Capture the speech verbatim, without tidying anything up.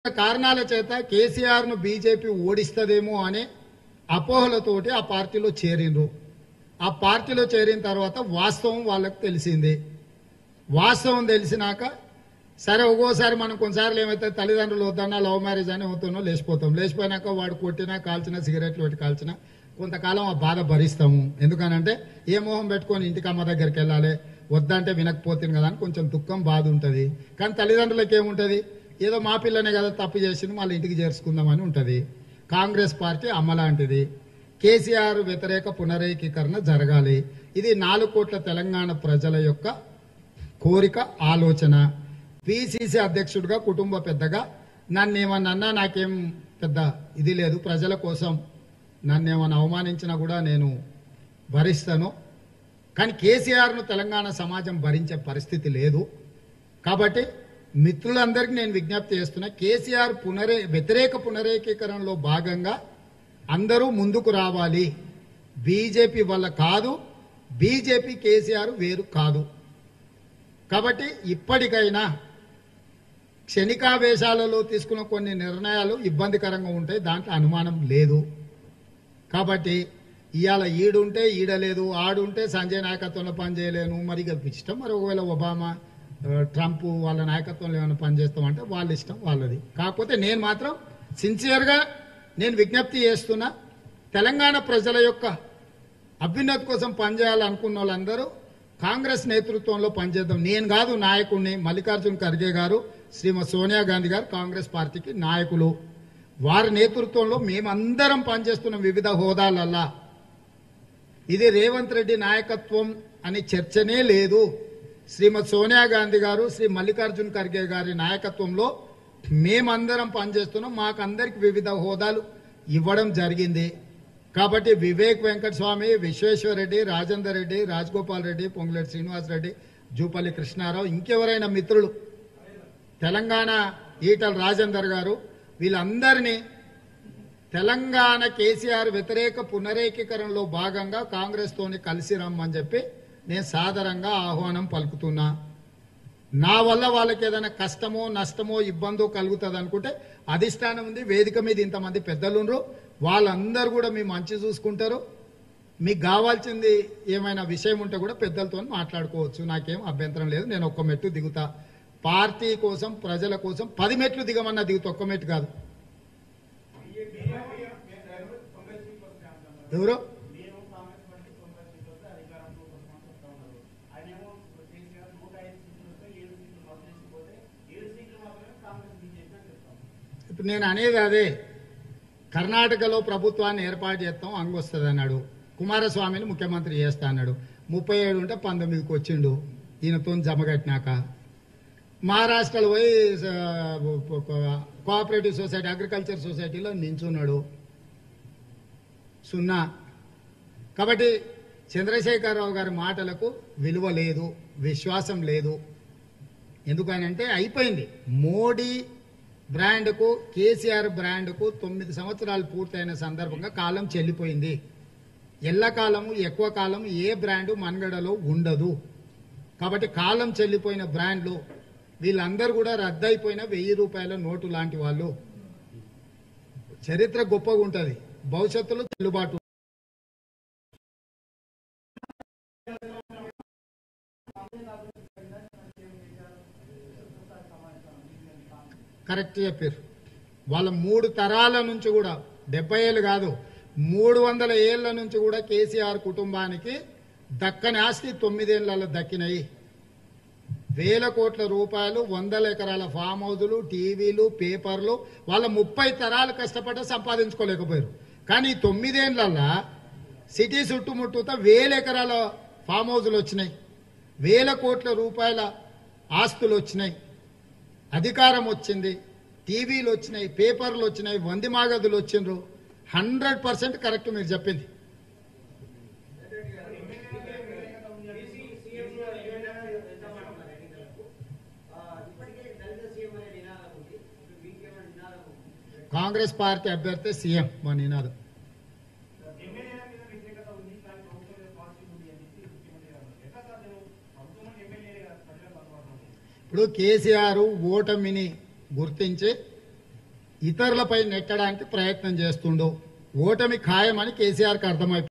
కారణాల చేత కేసీఆర్ ను బీజేపీ ఓడిస్తదేమో అనే అపోహలతోటి ఆ పార్టీలో చేరిండ్రు. ఆ పార్టీలో చేరిన తర్వాత వాస్తవం వాళ్ళకు తెలిసింది. వాస్తవం తెలిసినాక సరే ఒక్కోసారి మనం కొన్నిసార్లు ఏమైతే తల్లిదండ్రులు వద్దన్నా లవ్ మ్యారేజ్ అని అవుతున్నో లేచిపోతాం. లేచిపోయినాక వాడు కొట్టినా కాల్చినా సిగరెట్లు పెట్టి కాల్చినా కొంతకాలం ఆ బాధ భరిస్తాము. ఎందుకనంటే ఏ మోహం పెట్టుకొని ఇంటికి అమ్మ దగ్గరికి వెళ్ళాలి, వద్దంటే వినకపోతుంది కదా అని కొంచెం దుఃఖం బాధ ఉంటుంది. కానీ తల్లిదండ్రులకు ఏముంటుంది, ఏదో మా పిల్లనే కదా తప్పు చేసింది మళ్ళీ ఇంటికి చేర్చుకుందామని ఉంటుంది. కాంగ్రెస్ పార్టీ అమ్మలాంటిది. కేసీఆర్ వ్యతిరేక పునరేకీకరణ జరగాలి. ఇది నాలుగు కోట్ల తెలంగాణ ప్రజల యొక్క కోరిక, ఆలోచన. పిసిసి అధ్యక్షుడిగా కుటుంబ పెద్దగా నన్ను ఏమన్నా నాకేం పెద్ద ఇది లేదు. ప్రజల కోసం నన్ను ఏమన్నా అవమానించినా కూడా నేను భరిస్తాను. కానీ కేసీఆర్ను తెలంగాణ సమాజం భరించే పరిస్థితి లేదు. కాబట్టి మిత్రులందరికీ నేను విజ్ఞప్తి చేస్తున్నా, కేసీఆర్ పునరే వ్యతిరేక పునరేకీకరణలో భాగంగా అందరూ ముందుకు రావాలి. బీజేపీ వల్ల కాదు, బీజేపీ కేసీఆర్ వేరు కాదు. కాబట్టి ఇప్పటికైనా క్షణికావేశాలలో తీసుకున్న కొన్ని నిర్ణయాలు ఇబ్బందికరంగా ఉంటాయి, దాంట్లో అనుమానం లేదు. కాబట్టి ఇవాళ ఈడుంటే ఈడలేదు, ఆడుంటే సంజయ్ నాయకత్వంలో పనిచేయలేను, మరి ఇష్టం. మరి ఒకవేళ ఒబామా ట్రంప్ వాళ్ళ నాయకత్వంలో ఏమైనా పనిచేస్తామంటే వాళ్ళ ఇష్టం, వాళ్ళది. కాకపోతే నేను మాత్రం సిన్సియర్గా నేను విజ్ఞప్తి చేస్తున్నా, తెలంగాణ ప్రజల యొక్క అభ్యున్నతి కోసం పనిచేయాలనుకున్న వాళ్ళందరూ కాంగ్రెస్ నేతృత్వంలో పనిచేద్దాం. నేను కాదు నాయకుడిని, మల్లికార్జున ఖర్గే గారు, శ్రీమతి సోనియా గాంధీ గారు కాంగ్రెస్ పార్టీకి నాయకులు. వారి నేతృత్వంలో మేమందరం పనిచేస్తున్న వివిధ హోదాలల్లా. ఇది రేవంత్ రెడ్డి నాయకత్వం అని చర్చనే లేదు. శ్రీమతి సోనియా గాంధీ గారు, శ్రీ మల్లికార్జున ఖర్గే గారి నాయకత్వంలో మేమందరం పనిచేస్తున్నాం. మాకందరికి వివిధ హోదాలు ఇవ్వడం జరిగింది. కాబట్టి వివేక్ వెంకటస్వామి, విశ్వేశ్వరరెడ్డి, రాజేందర్ రెడ్డి, రాజగోపాల్ రెడ్డి, పొంగులేటి శ్రీనివాసరెడ్డి, జూపల్లి కృష్ణారావు, ఇంకెవరైనా మిత్రులు, తెలంగాణ ఈటల రాజేందర్ గారు, వీళ్ళందరినీ తెలంగాణ కేసీఆర్ వ్యతిరేక పునరేకీకరణలో భాగంగా కాంగ్రెస్ తోని కలిసి రమ్మని చెప్పి నేను సాదరంగా ఆహ్వానం పలుకుతున్నా. నా వల్ల వాళ్ళకి ఏదైనా కష్టమో నష్టమో ఇబ్బందో కలుగుతుంది అనుకుంటే అధిష్టానం ఉంది, వేదిక మీద ఇంతమంది పెద్దలుండ్రు, వాళ్ళందరూ కూడా మీ మంచి చూసుకుంటారు. మీకు కావాల్సింది ఏమైనా విషయం ఉంటే కూడా పెద్దలతో మాట్లాడుకోవచ్చు, నాకేం అభ్యంతరం లేదు. నేను ఒక్క మెట్టు దిగుతా. పార్టీ కోసం, ప్రజల కోసం పది మెట్లు దిగమన్నా దిగుతా, ఒక్క మెట్టు కాదు. ఎవరు ఇప్పుడు నేను అనేది అదే. కర్ణాటకలో ప్రభుత్వాన్ని ఏర్పాటు చేస్తాం, అంగొస్తుంది అన్నాడు. కుమారస్వామిని ముఖ్యమంత్రి చేస్తా అన్నాడు. ముప్పై ఏడు ఉంటే పంతొమ్మిదికి వచ్చిండు ఈయనతో జమగట్టినాక. మహారాష్ట్రలో పోయి కోఆపరేటివ్ సొసైటీ, అగ్రికల్చర్ సొసైటీలో నించున్నాడు, సున్నా. కాబట్టి చంద్రశేఖరరావు గారి మాటలకు విలువ లేదు, విశ్వాసం లేదు. ఎందుకనంటే అయిపోయింది. మోడీ బ్రాండ్కు, కేసీఆర్ బ్రాండ్కు తొమ్మిది సంవత్సరాలు పూర్తయిన సందర్భంగా కాలం చెల్లిపోయింది. ఎల్లకాలము ఎక్కువ కాలం ఏ బ్రాండు మనుగడలో ఉండదు. కాబట్టి కాలం చెల్లిపోయిన బ్రాండ్లు వీళ్ళందరూ కూడా రద్దయిపోయిన వెయ్యి రూపాయల నోటు లాంటి వాళ్ళు. చరిత్ర గొప్పగా ఉంటుంది, భవిష్యత్తులో చెల్లుబాటు. కరెక్ట్ చెప్పారు. వాళ్ళ మూడు తరాల నుంచి కూడా, డెబ్బై ఏళ్ళు కాదు, మూడు వందల ఏళ్ల నుంచి కూడా కేసీఆర్ కుటుంబానికి దక్కని ఆస్తి తొమ్మిదేళ్లలో దక్కినాయి. వేల కోట్ల రూపాయలు, వందల ఎకరాల ఫామ్ హౌజులు, టీవీలు, పేపర్లు, వాళ్ళ ముప్పై తరాలు కష్టపడ్డ సంపాదించుకోలేకపోయారు. కానీ తొమ్మిదేళ్లలో సిటీ చుట్టుముట్టుతా వేల ఎకరాల ఫామ్ హౌజులు వచ్చినాయి, వేల కోట్ల రూపాయల ఆస్తులు వచ్చినాయి, అధికారం వచ్చింది, టీవీలు వచ్చినాయి, పేపర్లు వచ్చినాయి, వంది మాగదులు వచ్చిండ్రు. హండ్రెడ్ పర్సెంట్ కరెక్ట్ మీరు చెప్పింది. కాంగ్రెస్ పార్టీ అభ్యర్థి సీఎం మా నినాదం. ఇప్పుడు కేసీఆర్ ఓటమిని గుర్తించి ఇతరులపై నెట్టడానికి ప్రయత్నం చేస్తుండు. ఓటమి ఖాయమని కేసీఆర్కి అర్థమైపోయింది.